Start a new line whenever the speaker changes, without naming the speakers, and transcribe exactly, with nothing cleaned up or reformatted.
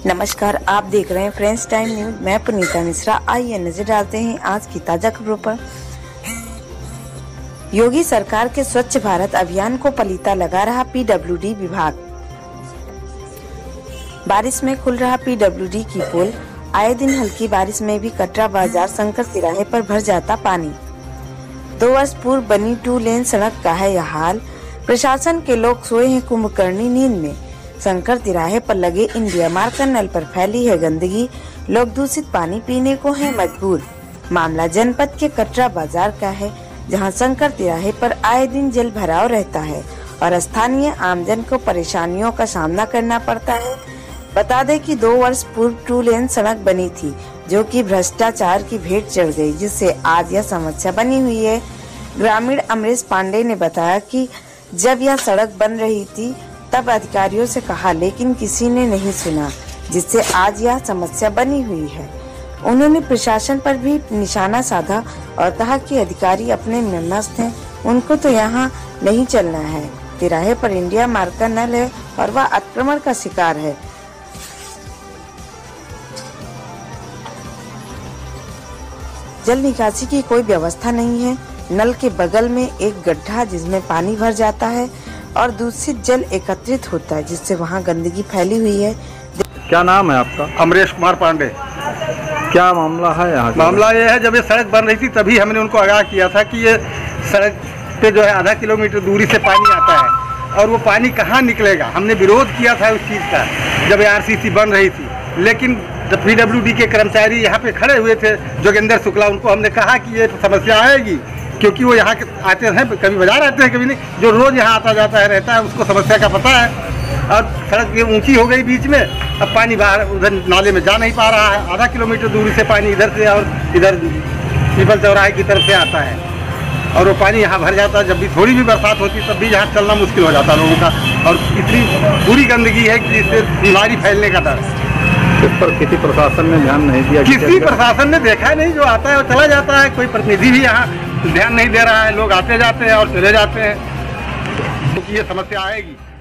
नमस्कार, आप देख रहे हैं फ्रेंड्स टाइम न्यूज। मैं पुनीता मिश्रा। आइए नजर डालते हैं आज की ताजा खबरों पर। योगी सरकार के स्वच्छ भारत अभियान को पलीता लगा रहा पीडब्ल्यूडी विभाग। बारिश में खुल रहा पीडब्ल्यूडी की पोल। आए दिन हल्की बारिश में भी कटरा बाजार शंकर तिराहे पर भर जाता पानी। दो वर्ष पूर्व बनी टू लेन सड़क का है यह हाल। प्रशासन के लोग सोए हैं कुंभकर्णी नींद में। शंकर तिराहे पर लगे इंडिया मार्क नल पर फैली है गंदगी। लोग दूषित पानी पीने को है मजबूर। मामला जनपद के कटरा बाजार का है, जहां शंकर तिराहे पर आए दिन जल भराव रहता है और स्थानीय आमजन को परेशानियों का सामना करना पड़ता है। बता दें कि दो वर्ष पूर्व टू लेन सड़क बनी थी, जो कि भ्रष्टाचार की भेंट चढ़ गई, जिससे आज यह समस्या बनी हुई है। ग्रामीण अमरीश पांडे ने बताया कि जब यह सड़क बन रही थी तब अधिकारियों से कहा, लेकिन किसी ने नहीं सुना, जिससे आज यह समस्या बनी हुई है। उन्होंने प्रशासन पर भी निशाना साधा और कहा कि अधिकारी अपने में मस्त हैं, उनको तो यहाँ नहीं चलना है। तिराहे पर इंडिया मार्क का नल है और वह आक्रमण का शिकार है। जल निकासी की कोई व्यवस्था नहीं है। नल के बगल में एक गड्ढा जिसमें पानी भर जाता है और दूषित जल एकत्रित होता है, जिससे वहाँ गंदगी फैली हुई है।
क्या नाम है आपका?
अमरीश कुमार पांडे।
क्या मामला है यहाँ?
मामला ये है, जब ये सड़क बन रही थी तभी हमने उनको आगाह किया था कि ये सड़क पे जो है आधा किलोमीटर दूरी से पानी आता है और वो पानी कहाँ निकलेगा। हमने विरोध किया था उस चीज़ का जब ये आरसीसी बन रही थी, लेकिन जब पीडब्ल्यूडी के कर्मचारी यहाँ पे खड़े हुए थे, जोगेंद्र शुक्ला, उनको हमने कहा कि ये समस्या आएगी, क्योंकि वो यहाँ आते हैं, कभी बाजार आते हैं, कभी नहीं, जो रोज़ यहाँ आता जाता है रहता है, उसको समस्या का पता है। और सड़क ये ऊंची हो गई बीच में, अब पानी बाहर उधर नाले में जा नहीं पा रहा है। आधा किलोमीटर दूरी से पानी इधर से और इधर पीपल चौराहे की तरफ से आता है और वो पानी यहाँ भर जाता है। जब भी थोड़ी भी बरसात होती तब भी यहाँ चलना मुश्किल हो जाता लोगों का, और इतनी बुरी गंदगी है कि इससे बीमारी फैलने का डर है।
इस पर किसी प्रशासन ने ध्यान नहीं दिया?
किसी प्रशासन ने देखा नहीं, जो आता है वो चला जाता है। कोई प्रतिनिधि भी यहाँ ध्यान नहीं दे रहा है। लोग आते जाते हैं और चले जाते हैं, क्योंकि ये समस्या आएगी।